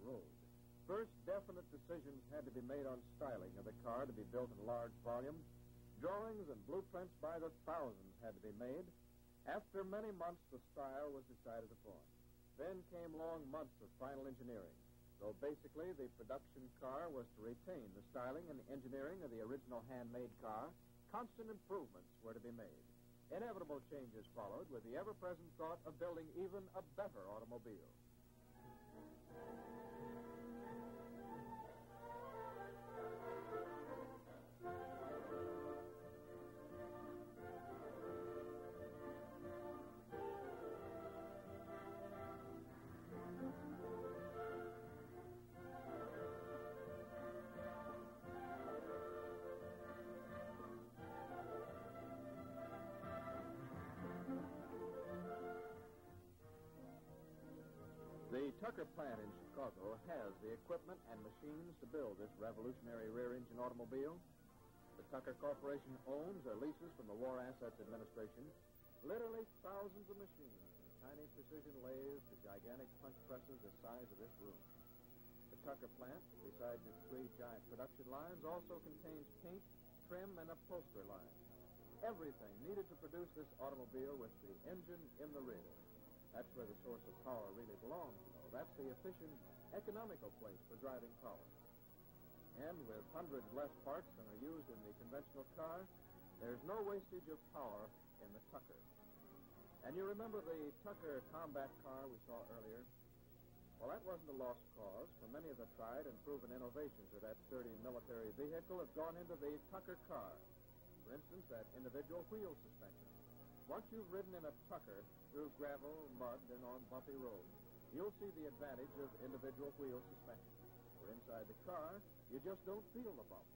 road. First, definite decisions had to be made on styling of the car to be built in large volume. Drawings and blueprints by the thousands had to be made. After many months, the style was decided upon. Then came long months of final engineering. So basically, the production car was to retain the styling and engineering of the original handmade car. Constant improvements were to be made. Inevitable changes followed with the ever-present thought of building even a better automobile. The Tucker plant in Chicago has the equipment and machines to build this revolutionary rear-engine automobile. The Tucker Corporation owns or leases from the War Assets Administration literally thousands of machines, from tiny precision lathes to gigantic punch presses the size of this room. The Tucker plant, besides its 3 giant production lines, also contains paint, trim, and upholstery lines. Everything needed to produce this automobile with the engine in the rear. That's where the source of power really belongs, you know. That's the efficient, economical place for driving power. And with hundreds less parts than are used in the conventional car, there's no wastage of power in the Tucker. And you remember the Tucker combat car we saw earlier? Well, that wasn't a lost cause, for many of the tried and proven innovations of that sturdy military vehicle have gone into the Tucker car. For instance, that individual wheel suspension. Once you've ridden in a Tucker through gravel, mud, and on bumpy roads, you'll see the advantage of individual wheel suspension. For inside the car, you just don't feel the bumps.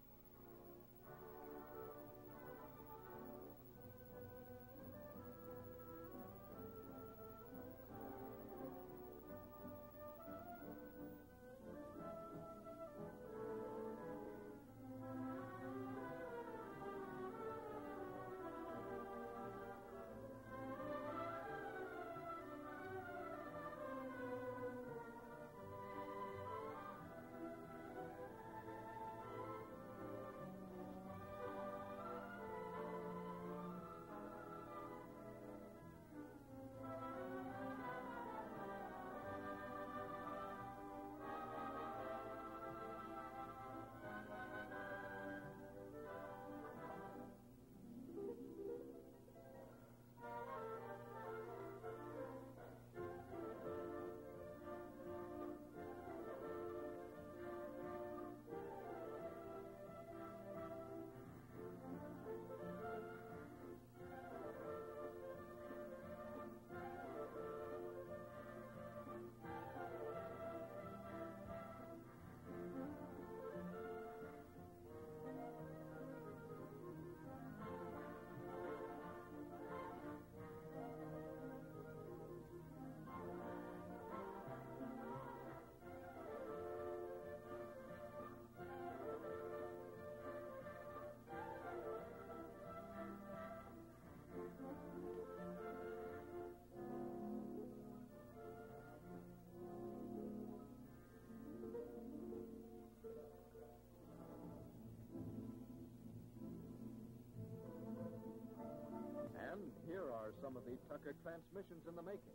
Here are some of the Tucker transmissions in the making.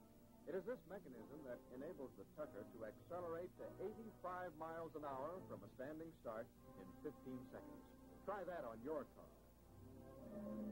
It is this mechanism that enables the Tucker to accelerate to 85 miles an hour from a standing start in 15 seconds. Try that on your car.